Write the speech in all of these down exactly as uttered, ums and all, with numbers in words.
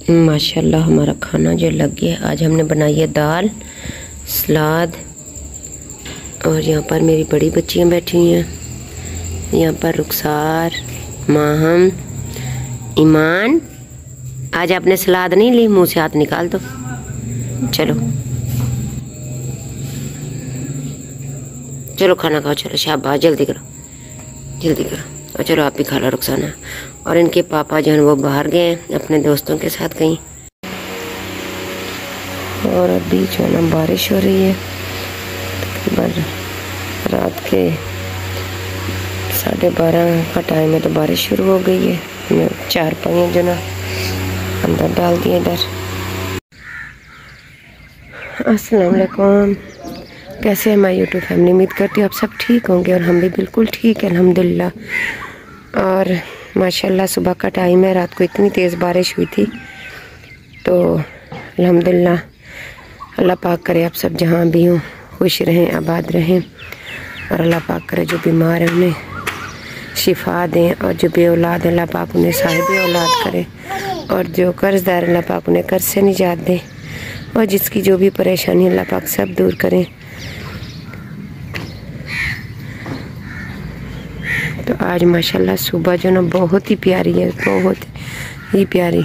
माशाल्लाह हमारा खाना जो लग गया। आज हमने बनाई है दाल, सलाद, और यहाँ पर मेरी बड़ी बच्चियाँ बैठी हुई हैं। यहाँ पर रुखसार, माहम, ईमान। आज आपने सलाद नहीं ली, मुंह से हाथ निकाल दो। चलो चलो खाना खाओ, चलो शाबाश, जल्दी करो जल्दी करो। और चलो आप भी खा लो रुखसाना। और इनके पापा जो है वो बाहर गए हैं अपने दोस्तों के साथ कहीं। और अभी जो है ना बारिश हो रही है। तकरीबन रात के साढ़े बारह का टाइम है तो बारिश शुरू हो गई है। मैं चार पाइयाँ जो ना अंदर डाल दिए इधर। अस्सलाम वालेकुम, कैसे है हमारी यूट्यूब फैमिली? उम्मीद करती हूँ आप सब ठीक होंगे और हम भी बिल्कुल ठीक है अल्हम्दुलिल्लाह। और माशाल्लाह सुबह का टाइम है, रात को इतनी तेज़ बारिश हुई थी तो अल्हम्दुलिल्लाह अल्लाह पाक करे आप सब जहाँ भी हों खुश रहें, आबाद रहें। और अल्लाह पाक करे जो बीमार हैं उन्हें शिफा दें, और जो बे औलाद है अल्लाह पाक उन्हें साहिब औलाद करे, और जो कर्ज़दार अल्लाह पाक उन्हें कर्ज से निजात दें, और जिसकी जो भी परेशानी अल्लाह पाक सब दूर करें। तो आज माशाल्लाह सुबह जो ना बहुत ही प्यारी है, बहुत ही प्यारी।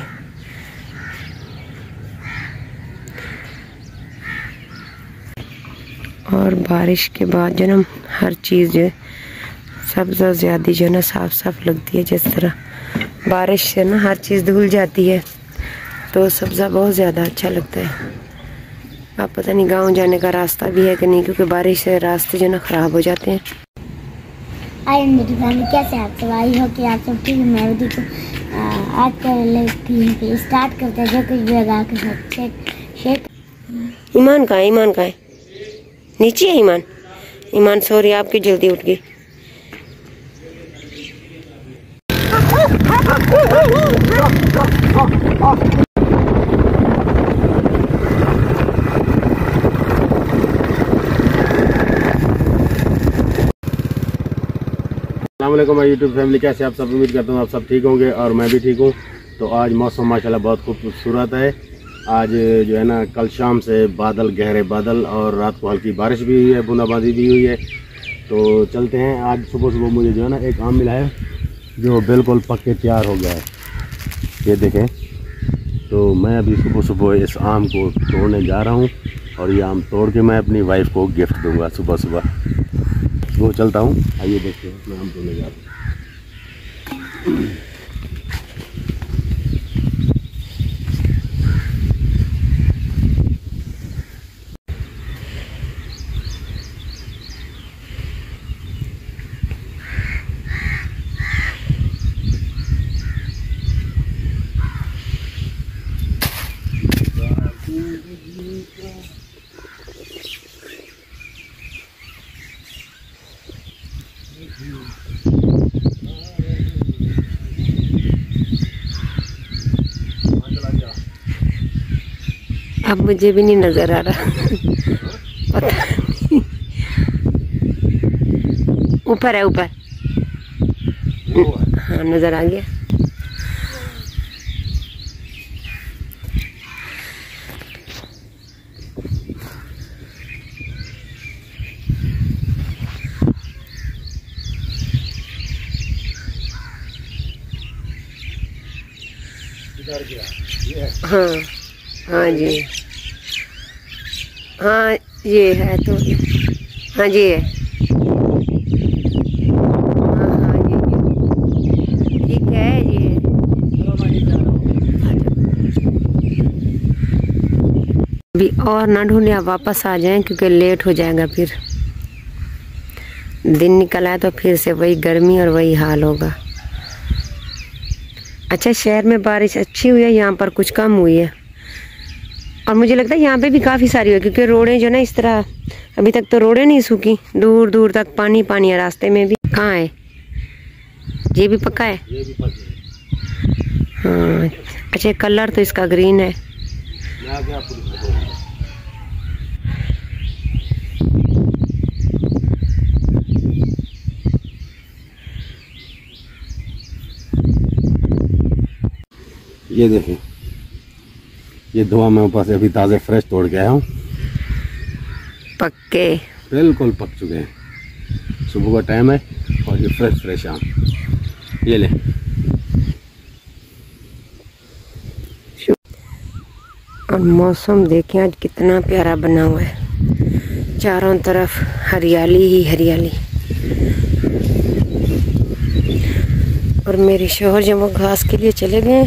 और बारिश के बाद जो ना हर चीज़ जो है सब्ज़ा ज़्यादा जो है ना साफ़ साफ़ लगती है। जिस तरह बारिश से ना हर चीज़ धुल जाती है तो सब्ज़ा बहुत ज़्यादा अच्छा लगता है। अब पता नहीं गांव जाने का रास्ता भी है कि नहीं, क्योंकि बारिश से रास्ते जो ना ख़राब हो जाते हैं। आई मेरी फैमिली कैसे आप सब? आई हो कि आप सब ठीक? मैं भी ठीक हूँ। आज कर लेती हूँ स्टार्ट करते हैं जो कुछ भी लगा के साथ शेक शेक। ईमान कहाँ है? ईमान कहाँ है? नीचे है ईमान। ईमान सॉरी आपकी जल्दी उठ गई। अस्सलामुअलैकुम माय यूट्यूब फैमिली, कैसे आप सब? उम्मीद करता हूँ आप सब ठीक होंगे और मैं भी ठीक हूँ। तो आज मौसम माशाल्लाह बहुत खूबसूरत है। आज जो है ना कल शाम से बादल, गहरे बादल, और रात को हल्की बारिश भी हुई है, बूंदाबांदी भी हुई है। तो चलते हैं। आज सुबह सुबह मुझे जो है ना एक आम मिला है जो बिल्कुल पक्के तैयार हो गया है, ये देखें। तो मैं अभी सुबह सुबह इस आम को तोड़ने जा रहा हूँ और ये आम तोड़ के मैं अपनी वाइफ को गिफ्ट दूँगा सुबह सुबह। वो चलता हूँ, आइए देखते हैं मैं आम तोड़ने जा रहा हूँ। अब मुझे भी नहीं नजर आ रहा पता नहीं। ऊपर है, ऊपर। हाँ नजर आ गया। हाँ हाँ जी, हाँ ये है तो, हाँ जी है, हाँ हाँ ये ठीक है ये। अभी और ना ढूंढे, आप वापस आ जाएं क्योंकि लेट हो जाएगा। फिर दिन निकल आए तो फिर से वही गर्मी और वही हाल होगा। अच्छा शहर में बारिश अच्छी हुई है, यहाँ पर कुछ कम हुई है। और मुझे लगता है यहाँ पे भी काफ़ी सारी हुई, क्योंकि रोडें जो ना इस तरह अभी तक तो रोडें नहीं सूखी, दूर दूर तक पानी पानी है। रास्ते में भी कहाँ है? ये भी पक्का है, ये भी पक्का है। हाँ अच्छा कलर तो इसका ग्रीन है। मैं आगे आपको दिखाता हूँ। ये देखें ये धुआं मैं ऊपर से अभी ताज़े फ्रेश तोड़ के आया हूँ। पक्के बिल्कुल पक चुके हैं। सुबह का टाइम है और ये फ्रेश फ्रेश आम, ये ले। और मौसम देखें आज कितना प्यारा बना हुआ है, चारों तरफ हरियाली ही हरियाली। और मेरे शौहर जब वो घास के लिए चले गए,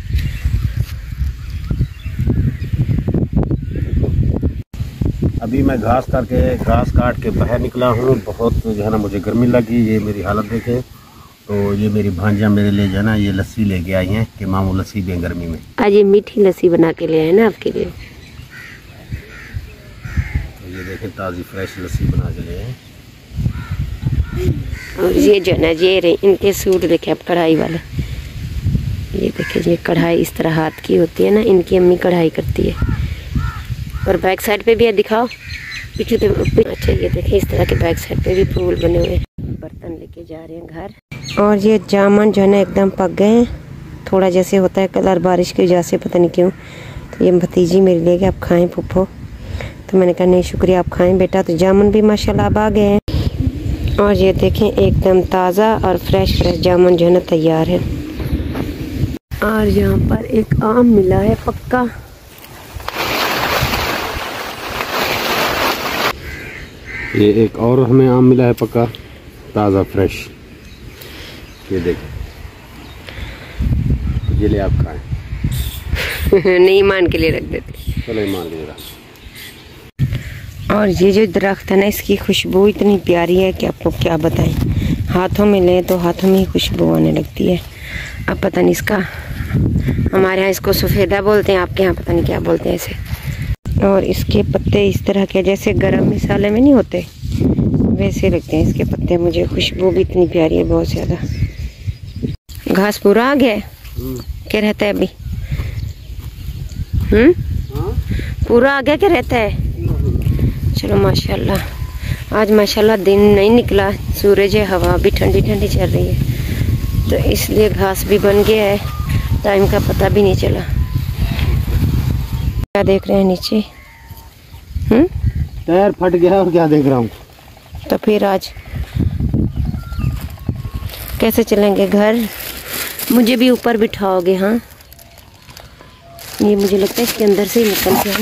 अभी मैं घास करके घास काट के बाहर निकला हूँ। बहुत जो है ना मुझे गर्मी लगी। ये मेरी हालत देखे तो ये मेरी भांजियाँ मेरे लिए जो है ना ये लस्सी लेके आई हैं कि मामू लस्सी भी गर्मी में। आज ये मीठी लस्सी बना के ले आए ना आपके लिए। तो ये देखें ताज़ी फ्रेश लस्सी बना के ले आए। और ये जो ना ये रहे इनके सूट देखे आप कढ़ाई वाले। ये देखे ये कढ़ाई इस तरह हाथ की होती है ना, इनकी अम्मी कढ़ाई करती है। और बैक साइड पे भी है, दिखाओ पीछे तो। अच्छा ये देखें इस तरह के बैक साइड पे भी फूल बने हुए हैं। बर्तन लेके जा रहे हैं घर। और ये जामुन जो है ना एकदम पक गए हैं, थोड़ा जैसे होता है कलर बारिश की वजह से, पता नहीं क्यों। तो ये भतीजी मेरे लिए आप खाएं फूफो, तो मैंने कहा नहीं शुक्रिया आप खाएं बेटा। तो जामुन भी माशाल्लाह अब आ गए हैं। और ये देखें एकदम ताज़ा और फ्रेश फ्रेश जामुन जो है ना तैयार है। और यहाँ पर एक आम मिला है पक्का। ये एक और हमें आम मिला है पक्का ताज़ा फ्रेश। ये देख, ये ले आप खाएं। नहीं ईमान के लिए रख देते। चलो ईमान ले रहा। और ये जो दरख्त है ना इसकी खुशबू इतनी प्यारी है कि आपको क्या बताएं। हाथों में लें तो हाथों में ही खुशबू आने लगती है। अब पता नहीं इसका, हमारे यहाँ इसको सफ़ेदा बोलते हैं, आपके यहाँ पता नहीं क्या बोलते हैं इसे। और इसके पत्ते इस तरह के जैसे गरम मसाले में नहीं होते वैसे लगते हैं इसके पत्ते। मुझे खुशबू भी इतनी प्यारी है बहुत ज़्यादा। घास पूरा आ गया क्या रहता है अभी? हम्म पूरा आ गया क्या रहता है? चलो माशाल्लाह आज माशाल्लाह दिन नहीं निकला, सूरज है, हवा भी ठंडी ठंडी चल रही है, तो इसलिए घास भी बन गया है, टाइम का पता भी नहीं चला। क्या देख रहे हैं नीचे? हम्म टायर फट गया और क्या देख रहा हूँ। तो फिर आज कैसे चलेंगे घर? मुझे भी ऊपर बिठाओगे? हाँ ये मुझे लगता है इसके अंदर से ही निकल गया।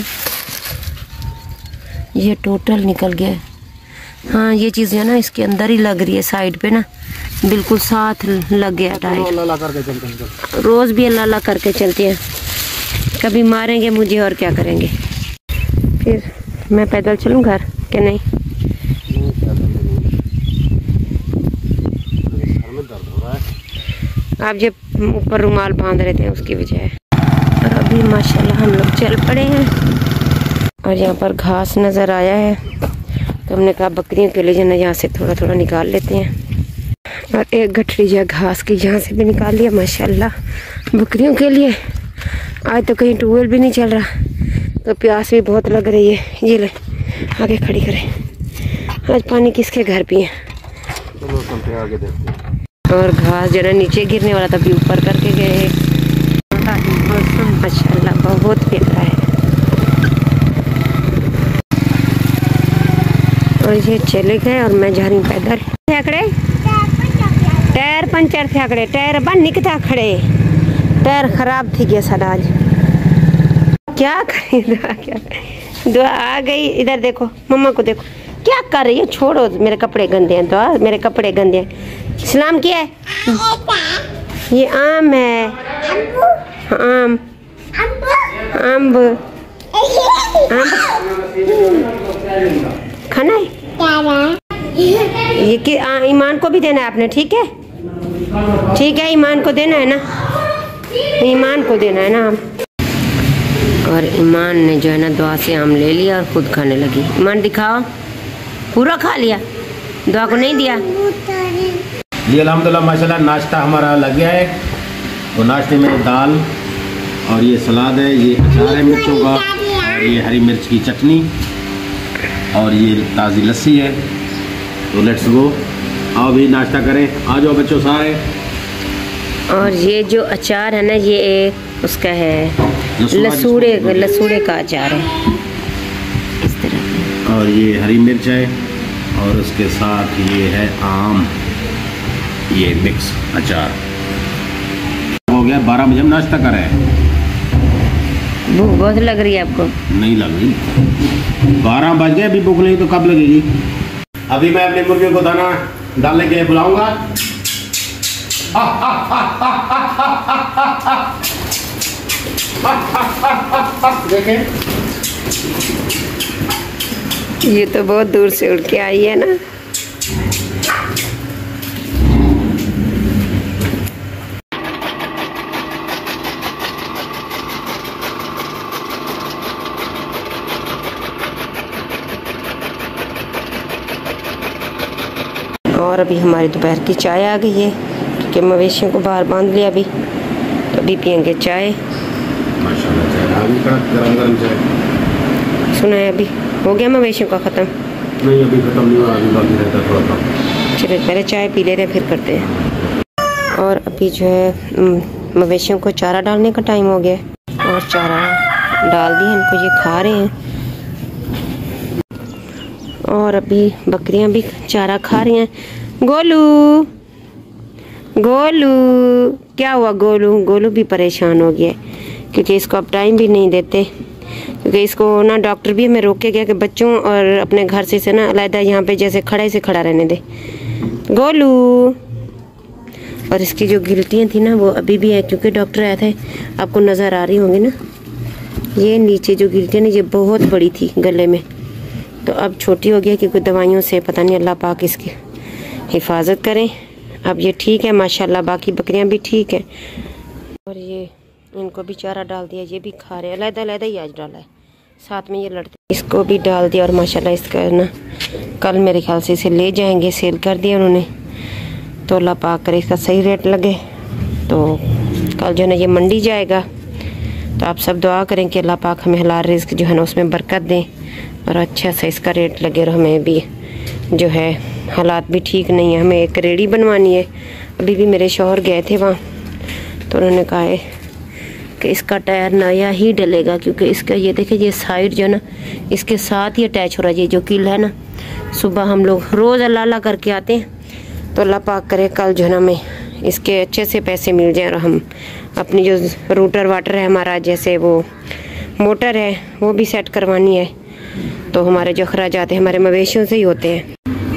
ये टोटल निकल गया है। हाँ ये चीज़ है ना इसके अंदर ही लग रही है, साइड पे ना बिल्कुल साथ लग गया टायर। रोज़ भी अल्लाह अल्लाह करके चलते हैं, कभी मारेंगे मुझे और क्या करेंगे। फिर मैं पैदल चलूँ घर कि नहीं? आप जब ऊपर रुमाल बांध रहे थे उसकी वजह है। और अभी माशाल्लाह हम लोग चल पड़े हैं। और यहाँ पर घास नज़र आया है तो हमने कहा बकरियों के लिए जो ना यहाँ से थोड़ा थोड़ा निकाल लेते हैं। और एक गठरी जो घास की यहाँ से भी निकाल लिया माशाल्लाह बकरियों के लिए। आज तो कहीं ट्यूबवेल भी नहीं चल रहा, तो प्यास भी बहुत लग रही है। ये ले आगे खड़ी करें। आज पानी किसके घर पिए? चलो चलते हैं आगे देखते हैं। और घास जरा नीचे गिरने वाला था, अभी ऊपर करके गए। मौसम माशाल्लाह बहुत प्यारा है। और ये चले गए और मैं जा रही हूँ पैदल। खड़े टायर पंचर थे, खड़े टायर बन निकता खड़े, टायर खराब थी गया सर आज। क्या करें? दुआ क्या दुआ आ गई। इधर देखो मम्मा को देखो क्या कर रही है। छोड़ो मेरे कपड़े गंदे हैं, दुआ मेरे कपड़े गंदे हैं। सलाम किया है? ये आम है, आम आम आम खाना है। ये कि आ, ईमान को भी देना है आपने, ठीक है ठीक है ईमान को देना है ना, ईमान को देना है ना आम। और ईमान ने जो है ना दुआ से आम ले लिया और खुद खाने लगी। ईमान दिखाओ, पूरा खा लिया, दुआ को नहीं दिया। जी अल्हम्दुलिल्लाह माशाल्लाह नाश्ता हमारा लग गया है। तो नाश्ते में दाल और ये सलाद है, ये अचार है मिर्चों का, और ये हरी मिर्च की चटनी और ये ताज़ी लस्सी है। तो लेट्स गो, आओ भी नाश्ता करें, आ जाओ बच्चों सारे। और ये जो अचार है ना ये उसका है लसूड़े लसूड़े का अचार है इस तरह का। और ये हरी मिर्च है और उसके साथ ये है आम, ये मिक्स अचार। हो गया बारह बजे हम नाश्ता कर रहे हैं। भूख बहुत लग रही है आपको? नहीं लग रही, बारह बज गए, अभी भूख नहीं तो कब लगेगी। अभी मैं अपने मुर्गे को दाना डालने के लिए बुलाऊंगा। देखें, ये तो बहुत दूर से उड़ के आई है ना। और अभी हमारी दोपहर की चाय आ गई है क्योंकि मवेशियों को बाहर बांध लिया अभी, तो अभी पियेंगे चाय। माशाल्लाह चाय आ गई, कड़क गरम गरम चाय। सुना है अभी हो गया मवेशियों का ख़त्म? नहीं अभी ख़त्म नहीं हुआ, अभी बाकी रहता है थोड़ा सा। चलिए पहले चाय पी लेते हैं फिर करते हैं। और अभी जो है मवेशियों को चारा डालने का टाइम हो गया और चारा डाल दिया इनको, ये खा रहे हैं। और अभी बकरियां भी चारा खा रही हैं। गोलू गोलू क्या हुआ? गोलू गोलू भी परेशान हो गया क्योंकि इसको अब टाइम भी नहीं देते, क्योंकि इसको ना डॉक्टर भी हमें रोक के गया कि बच्चों और अपने घर से से ना अलग यहाँ पे जैसे खड़े से खड़ा रहने दे गोलू। और इसकी जो गिल्टियाँ थी ना वो अभी भी है क्योंकि डॉक्टर आए थे, आपको नज़र आ रही होंगी ना, ये नीचे जो गिल्टियाँ ना ये बहुत बड़ी थी गले में, तो अब छोटी हो गया क्योंकि दवाइयों से पता नहीं अल्लाह पाक इसकी हिफाजत करें। अब ये ठीक है माशाल्लाह, बाकी बकरियां भी ठीक है। और ये इनको भी चारा डाल दिया, ये भी खा रहे हैं, अलग अलग ही आज डाला है, साथ में ये लड़ते, इसको भी डाल दिया। और माशाल्लाह इसका ना कल मेरे ख्याल से इसे ले जाएंगे, सेल कर दिया उन्होंने, तो अल्लाह पाक करे इसका सही रेट लगे, तो कल जो है ना ये मंडी जाएगा। तो आप सब दुआ करें कि अल्लाह पाक हमें हलाल रिज़्क जो है ना उसमें बरकत दें और अच्छा सा इसका रेट लगे। और हमें भी जो है हालात भी ठीक नहीं है, हमें एक रेडी बनवानी है। अभी भी मेरे शौहर गए थे वहाँ, तो उन्होंने कहा है कि इसका टायर नया ही डलेगा क्योंकि इसका ये देखिए ये साइड जो है ना इसके साथ ही अटैच हो रहा है, ये जो कील है ना। सुबह हम लोग रोज़ अल्लाह अल्लाह करके आते हैं, तो अल्लाह पाक करे कल जो है ना हमें इसके अच्छे से पैसे मिल जाएँ और हम अपनी जो रूटर वाटर है हमारा, जैसे वो मोटर है वो भी सेट करवानी है, तो हमारे जो अखराजात हैं हमारे मवेशियों से ही होते हैं।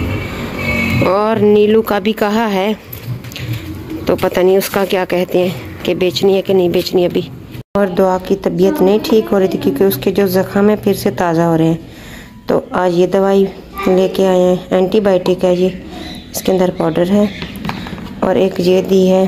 और नीलू का भी कहा है, तो पता नहीं उसका क्या कहते हैं कि बेचनी है कि नहीं बेचनी अभी। और दुआ की तबीयत नहीं ठीक हो रही थी क्योंकि उसके जो ज़ख़म है फिर से ताज़ा हो रहे हैं, तो आज ये दवाई लेके आए हैं, एंटीबायोटिक है ये, इसके अंदर पाउडर है और एक ये दी है,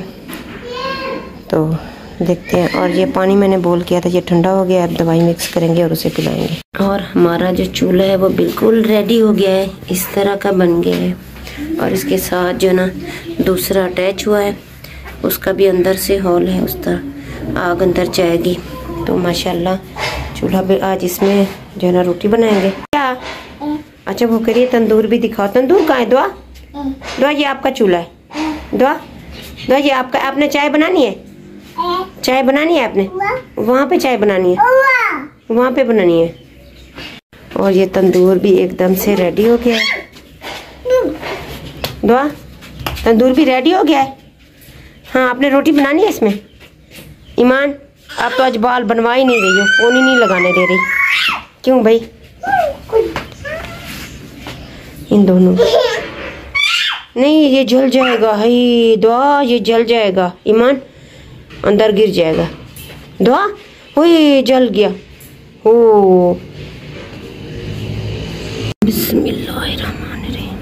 तो देखते हैं। और ये पानी मैंने बोल किया था, ये ठंडा हो गया, अब दवाई मिक्स करेंगे और उसे पिलाएंगे। और हमारा जो चूल्हा है वो बिल्कुल रेडी हो गया है, इस तरह का बन गया है। और इसके साथ जो ना दूसरा अटैच हुआ है, उसका भी अंदर से हॉल है, उस तरह आग अंदर जाएगी। तो माशाल्लाह चूल्हा पे आज इसमें जो है ना रोटी बनाएंगे। क्या अच्छा वो करिए, तंदूर भी दिखाओ। तंदूर कहाँ है? दुआ दुआ ये आपका चूल्हा है। दुआ दुआ ये आपका, आपने चाय बनानी है? चाय बनानी है आपने? वहाँ पे चाय बनानी है, वहाँ पे बनानी है। और ये तंदूर भी एकदम से रेडी हो गया है। दुआ तंदूर भी रेडी हो गया है। हाँ आपने रोटी बनानी है इसमें? ईमान आप तो आज बाल बनवा ही नहीं रही हो, पोनी नहीं लगाने दे रही, क्यों भाई? इन दोनों नहीं, ये जल जाएगा। हाय दुआ ये जल जाएगा, ईमान अंदर गिर जाएगा। दुआ ओए जल गया। ओ बिस्मिल्लाहिर्रहमानिर्रहीम।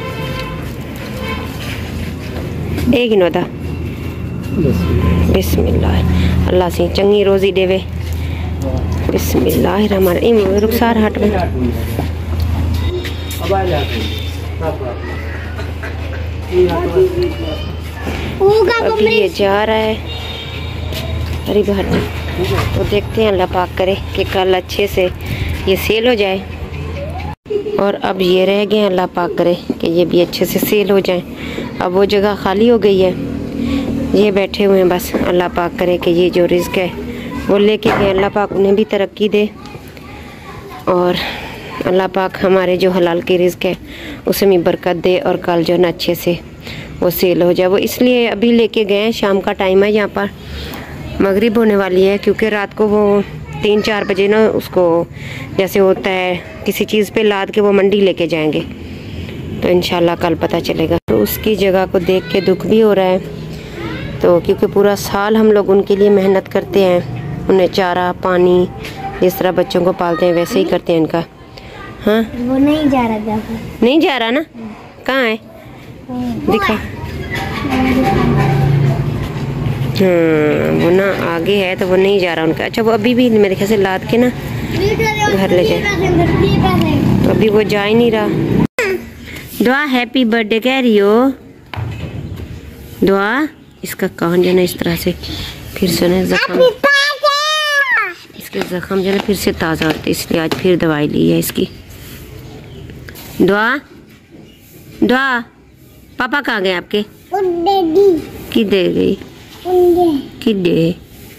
एक नोदा बिस्मिल्लाह, अल्लाह से चंगी रोजी देवे। बिस्मिल्लाहिर्रहमानिर्रहीम। रुखसार हट में अभी ये जा रहा है अरे बाहर, तो देखते हैं अल्लाह पाक करे कि कल अच्छे से ये सेल हो जाए। और अब ये रह गए, अल्लाह पाक करे कि ये भी अच्छे से सेल हो जाए। अब वो जगह खाली हो गई है, ये बैठे हुए हैं, बस अल्लाह पाक करे कि ये जो रिज़्क है वो लेके गए, अल्लाह पाक उन्हें भी तरक्की दे और अल्लाह पाक हमारे जो हलाल की रिज़्क है उसे भी बरकत दे और कल जो है ना अच्छे से वो सेल हो जाए। वो इसलिए अभी लेके गए हैं, शाम का टाइम है, यहाँ पर मगरिब होने वाली है, क्योंकि रात को वो तीन चार बजे ना उसको जैसे होता है किसी चीज़ पे लाद के वो मंडी लेके जाएंगे, तो इंशाल्लाह कल पता चलेगा। तो उसकी जगह को देख के दुख भी हो रहा है, तो क्योंकि पूरा साल हम लोग उनके लिए मेहनत करते हैं, उन्हें चारा पानी जिस तरह बच्चों को पालते हैं वैसे ही करते हैं इनका। हाँ वो नहीं जा रहा, नहीं जा रहा ना, कहाँ है दिखा। हाँ वो ना आगे है तो वो नहीं जा रहा उनका। अच्छा वो अभी भी मेरे ख्याल से लाद के ना घर ले जाए, तो अभी वो जा ही नहीं रहा। दुआ हैप्पी बर्थडे कह रही हो दुआ। इसका कान जो ना इस तरह से फिर से ना जख्म, इसके जख्म जो ना फिर से ताज़ा होते, इसलिए आज फिर दवाई ली है इसकी। दुआ दुआ पापा कहाँ गए आपके? किधर गई? किधर?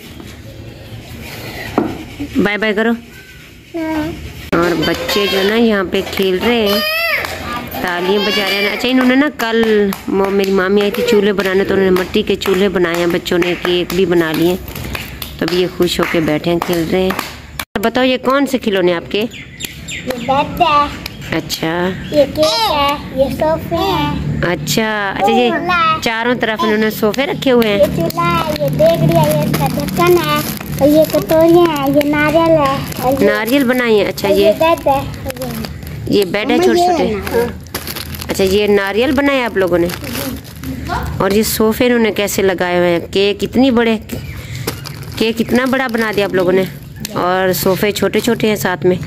बाय बाय करो। और बच्चे जो ना यहाँ पे खेल रहे हैं, तालियां बजा रहे हैं। अच्छा इन्होंने ना कल वो मेरी मामी आई थी चूल्हे बनाने, तो उन्होंने मिट्टी के चूल्हे बनाए हैं, बच्चों ने केक भी बना लिए, तो अभी ये खुश होके बैठे हैं खेल रहे हैं। बताओ ये कौन से खिलौने आपके? ये बेड है, अच्छा ये केक है, ये सोफे है। अच्छा अच्छा ये चारों तरफ इन्होंने सोफे रखे हुए हैं। ये चूल्हा है, ये देगड़ी है, ये इसका ढक्कन है, और ये कटोरियाँ हैं, ये नारियल है, और ये नारियल बनाए हैं। अच्छा ये ये बेड है, ये बेड है छोटे छोटे। अच्छा ये नारियल बनाए आप लोगों ने, और ये सोफे इन्होंने कैसे लगाए हुए हैं। केक इतनी बड़े, केक इतना बड़ा बना दिया आप लोगों ने, और सोफे छोटे छोटे हैं साथ में।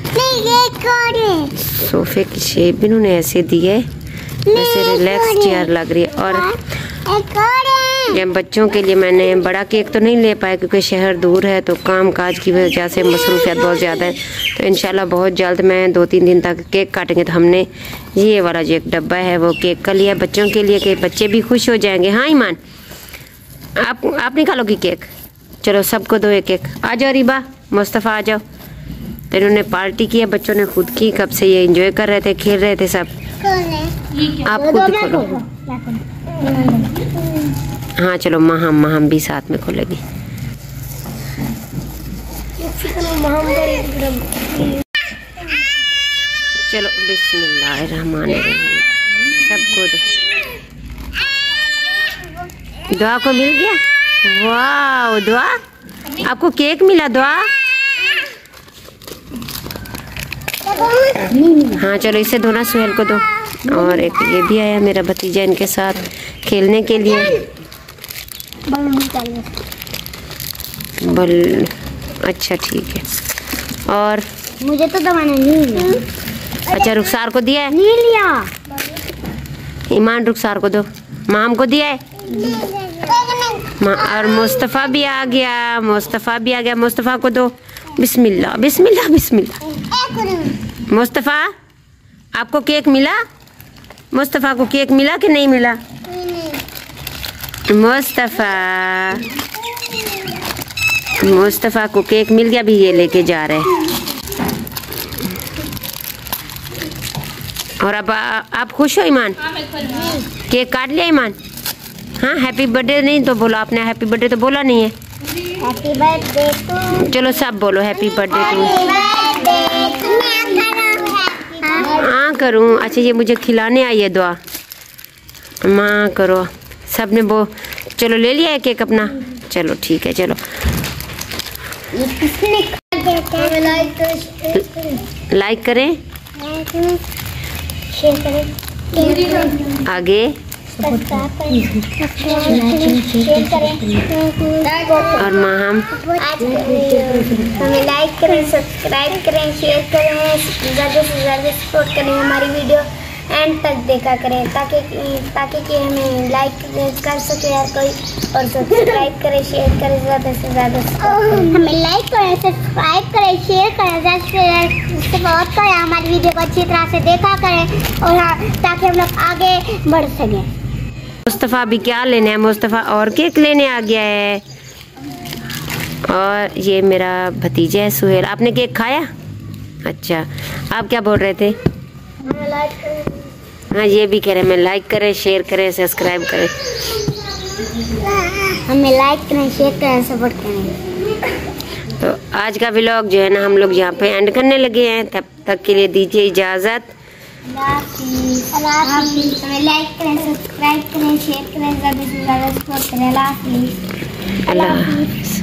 सोफे की शेप भी इन्होंने ऐसे दी है, वैसे रिलैक्स चेयर लग रही है। और ये बच्चों के लिए मैंने बड़ा केक तो नहीं ले पाया क्योंकि शहर दूर है, तो काम काज की वजह से मसरूफियत बहुत ज़्यादा है। तो इंशाल्लाह बहुत जल्द मैं दो तीन दिन तक केक काटेंगे। तो हमने ये वाला जो एक डब्बा है वो केक का लिया बच्चों के लिए कि बच्चे भी खुश हो जाएंगे। हाँ ईमान आप आप निकालोगी केक? चलो सबको दो एक एक। आ जाओ रीबा, मुस्तफ़ा आ जाओ। तो इन्होंने पार्टी की है, बच्चों ने खुद की, कब से ये एंजॉय कर रहे थे, खेल रहे थे सब। आप खुद ही खोलो। हाँ चलो महम महम भी साथ में खोलेगी। चलो बिस्मिल्लाहिर्रहमानिर्रहीम, सबको दो। दुआ को मिल गया? वाह दुआ आपको केक मिला दुआ? हाँ चलो इसे दो ना, सुहेल को दो। और एक ये भी आया मेरा भतीजा इनके साथ खेलने के लिए। बल अच्छा ठीक है। और मुझे तो दबाना नहीं लिया। अच्छा रुखसार को दिया है? नहीं लिया। ईमान रुखसार को दो। माम को दिया है? और मुस्तफ़ा भी आ गया, मुस्तफ़ा भी आ गया, मुस्तफ़ा को दो। बिस्मिल्लाह बिस्मिल्लाह बिस्मिल्लाह। मुस्तफ़ा आपको केक मिला? मुस्तफ़ा को केक मिला कि नहीं मिला? मुस्तफ़ा मुस्तफ़ा को केक मिल गया, भी ये लेके जा रहे हैं। और अब आ, आप खुश हो ईमान? केक काट लिया ईमान? हाँ हैप्पी बर्थडे नहीं तो बोलो आपने, हैप्पी बर्थडे तो बोला नहीं है। Happy birthday to. चलो सब बोलो हैप्पी बर्थडे टू। हाँ करूँ? अच्छा ये मुझे खिलाने आई है दुआ, माँ करो। सब ने वो चलो ले लिया है केक अपना? चलो ठीक है चलो। लाइक करें, शेयर करें, आगे और माँ हम हमें लाइक करें, सब्सक्राइब करें, शेयर करें, ज़्यादा से ज़्यादा सपोर्ट करें, हमारी वीडियो एंड तक देखा करें ताकि ताकि कि हमें लाइक कर सके यार कोई, और सब्सक्राइब करें, शेयर करें, ज़्यादा से ज़्यादा हमें लाइक करें, सब्सक्राइब करें, शेयर करें, ज़्यादा से सपोर्ट करें, हमारी वीडियो को अच्छी तरह से देखा करें, और हाँ ताकि हम लोग आगे बढ़ सकें। मुस्तफ़ा अभी क्या लेने है? मुस्तफ़ा और केक लेने आ गया है। और ये मेरा भतीजा है सुहेल। आपने केक खाया? अच्छा, आप क्या बोल रहे थे? हाँ, ये भी कह रहे हैं मैं लाइक करें, शेयर करें, सब्सक्राइब करें। हमें लाइक करें, शेयर करें, सपोर्ट करें। तो आज का व्लॉग जो है ना हम लोग यहाँ पे एंड करने लगे हैं। तब तक के लिए दीजिए इजाज़त। हमें लाइक करें, सब्सक्राइब करें, शेयर करें, ज़्यादा से ज़्यादा सपोर्ट करें। अल्लाह हाफिज़। अल्लाह हाफिज़।